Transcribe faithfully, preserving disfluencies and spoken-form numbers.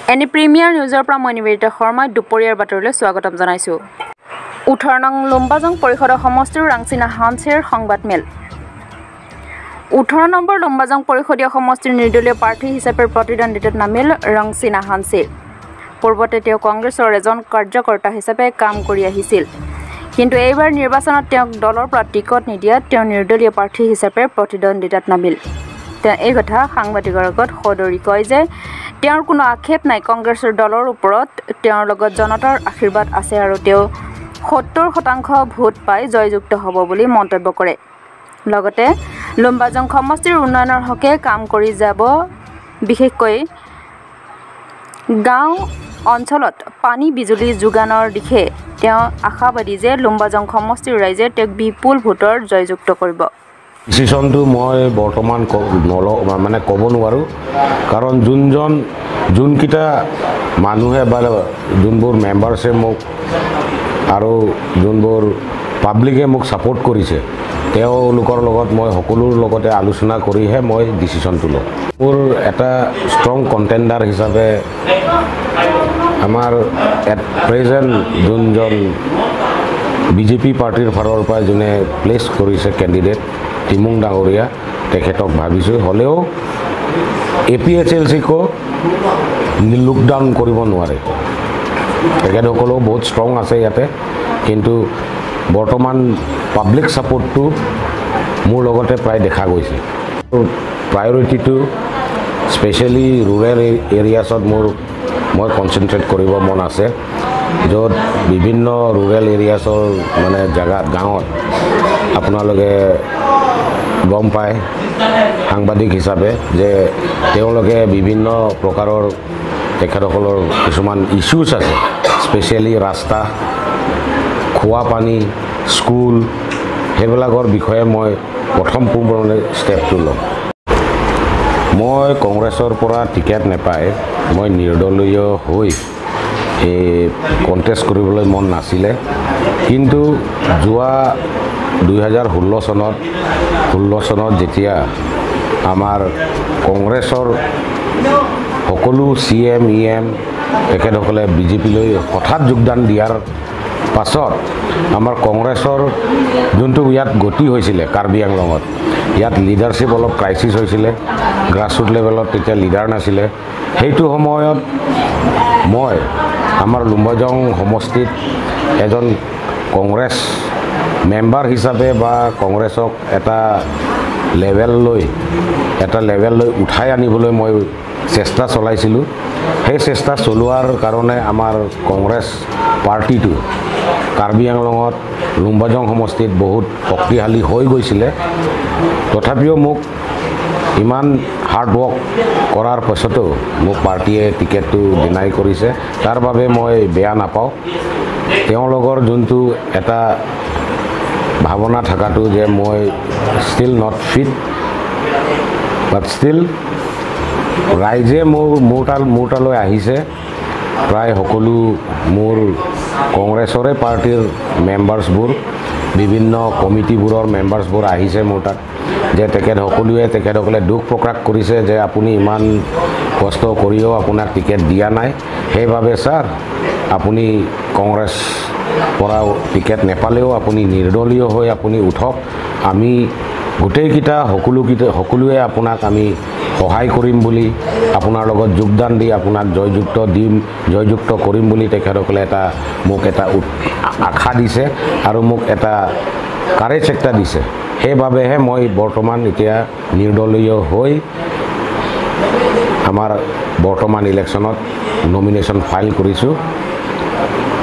Any premier নিউজৰ পৰা মই নিবেদিতা শৰ্মাই দুপৰীয়াৰ বাতৰিলৈ স্বাগতম জনাইছোঁ। ওঠৰ নং লুম্বাজং পৰিষদৰ সমষ্টিৰ ৰাংচিনা হানছেৰ সংবাদমেল। ওঠৰ নম্বৰ লুম্বাজং পৰিষদীয় সমষ্টিৰ নিৰ্দলীয় প্ৰাৰ্থী হিচাপে প্ৰতিদ্বন্দ্বিতাত নামিল ৰাংচিনা হানছে। পূৰ্বতে তেওঁ কংগ্ৰেছৰ এজন কাৰ্যকৰ্তা হিচাপে কাম কৰি আহিছিল, কিন্তু এইবাৰ নিৰ্বাচনত তেওঁক দলৰ পৰা টিকট নিদিয়াত তেওঁ নিৰ্দলীয় প্ৰাৰ্থী হিচাপে প্ৰতিদ্বন্দ্বিতাত নামিল। তেওঁ এই কথা সাংবাদিকৰ আগত সদৰি কয় যে তেওঁৰ কোনো আক্ষেপ নাই, কংগ্ৰেছৰ দলৰ ওপৰত তেওঁৰ লগত জনতাৰ আশীৰ্বাদ আছে আৰু তেওঁ সত্তৰ শতাংশ ভোট পাই জয়যুক্ত হ'ব বুলি মন্তব্য কৰে। লগতে লুম্বাজং সমষ্টিৰ উন্নয়নৰ হকে কাম কৰি যাব। বিশেষকৈ গাঁও অঞ্চলত পানী বিজুলী যোগানৰ দিশে তেওঁ আশাবাদী যে লুম্বাজং সমষ্টিৰ ৰাইজে তেওঁক বিপুল ভোটৰ জয়যুক্ত কৰিব। ডিচিশ্যনটো মই বৰ্তমান নল মানে ক'ব নোৱাৰোঁ, কাৰণ যোনজন যোনকেইটা মানুহে বা যোনবোৰ মেম্বাৰ্ছে মোক আৰু যোনবোৰ পাব্লিকে মোক ছাপোৰ্ট কৰিছে, তেওঁলোকৰ লগত মই সকলোৰ লগতে আলোচনা কৰিহে মই ডিচিশ্যনটো লওঁ। মোৰ এটা ষ্ট্ৰং কণ্টেণ্ডাৰ হিচাপে আমাৰ এট প্ৰেজেণ্ট যোনজন বিজেপি পাৰ্টিৰ ফালৰ পৰা যোনে প্লেচ কৰিছে কেণ্ডিডেট টিমুং ডাঙৰীয়া, তেখেতক ভাবিছোঁ। হ'লেও এ পি এইচ এল চিকো লুকডাউন কৰিব নোৱাৰে, তেখেতসকলেও বহুত ষ্ট্ৰং আছে ইয়াতে, কিন্তু বৰ্তমান পাব্লিক ছাপোৰ্টটো মোৰ লগতে প্ৰায় দেখা গৈছে। প্ৰায়ৰিটিটো স্পেচিয়েলি ৰুৰেল এৰিয়াছত মোৰ মই কনচেনট্ৰেট কৰিব মন আছে, য'ত বিভিন্ন ৰুৰেল এৰিয়াছৰ মানে জেগাত গাঁৱত আপোনালোকে গম পায় সাংবাদিক হিচাপে যে তেওঁলোকে বিভিন্ন প্ৰকাৰৰ তেখেতসকলৰ কিছুমান ইছ্যুজ আছে, স্পেচিয়েলি ৰাস্তা, খোৱা পানী, স্কুল, সেইবিলাকৰ বিষয়ে মই প্ৰথম পোনপটীয়াকৈ ষ্টেপটো ল'ম। মই কংগ্ৰেছৰ পৰা টিকেট নাপায় মই নিৰ্দলীয় হৈ এই কণ্টেষ্ট কৰিবলৈ মন নাছিলে, কিন্তু যোৱা দুই হাজাৰ ষোল্ল চনত ষোল্ল চনত যেতিয়া আমাৰ কংগ্ৰেছৰ সকলো চি এম ই এম তেখেতসকলে বিজেপিলৈ হঠাৎ যোগদান দিয়াৰ পাছত আমাৰ কংগ্ৰেছৰ যোনটো ইয়াত গতি হৈছিলে কাৰ্বি আংলঙত, ইয়াত লিডাৰশ্বিপ অলপ ক্ৰাইচিছ হৈছিলে, গ্ৰাছৰুট লেভেলত তেতিয়া লিডাৰ নাছিলে। সেইটো সময়ত মই আমাৰ লুম্বাজং সমষ্টিত এজন কংগ্ৰেছ মেম্বাৰ হিচাপে বা কংগ্ৰেছক এটা লেভেললৈ এটা লেভেললৈ উঠাই আনিবলৈ মই চেষ্টা চলাইছিলোঁ। সেই চেষ্টা চলোৱাৰ কাৰণে আমাৰ কংগ্ৰেছ পাৰ্টিটো কাৰ্বি আংলঙত লুম্বাজং সমষ্টিত বহুত শক্তিশালী হৈ গৈছিলে। তথাপিও মোক ইমান হাৰ্ড ৱৰ্ক কৰাৰ পাছতো মোক পাৰ্টীয়ে টিকেটটো ডিনাই কৰিছে, তাৰ বাবে মই বেয়া নাপাওঁ। তেওঁলোকৰ যোনটো এটা ভাৱনা থকাটো যে মই still not fit, but still ৰাইজে মোৰ মোৰ তাল মোৰ তালৈ আহিছে। প্ৰায় সকলো মোৰ কংগ্ৰেছৰে পাৰ্টীৰ মেম্বাৰ্ছবোৰ, বিভিন্ন কমিটিবোৰৰ মেম্বাৰ্ছবোৰ আহিছে মোৰ তাত, যে তেখেত সকলোৱে তেখেতসকলে দুখ প্ৰকাশ কৰিছে যে আপুনি ইমান কষ্ট কৰিও আপোনাক টিকেট দিয়া নাই, সেইবাবে ছাৰ আপুনি কংগ্ৰেছ পৰা টিকেট নেপালেও আপুনি নিৰ্দলীয় হৈ আপুনি উঠক, আমি গোটেইকেইটা সকলোকেইটা সকলোৱে আপোনাক আমি সহায় কৰিম বুলি, আপোনাৰ লগত যোগদান দি আপোনাক জয়যুক্ত দিম জয়যুক্ত কৰিম বুলি তেখেতসকলে এটা মোক এটা আশা দিছে আৰু মোক এটা কাৰেজ একটা দিছে। সেইবাবেহে মই বৰ্তমান এতিয়া নিৰ্দলীয় হৈ আমাৰ বৰ্তমান ইলেকশ্যনত নমিনেশ্যন ফাইল কৰিছোঁ।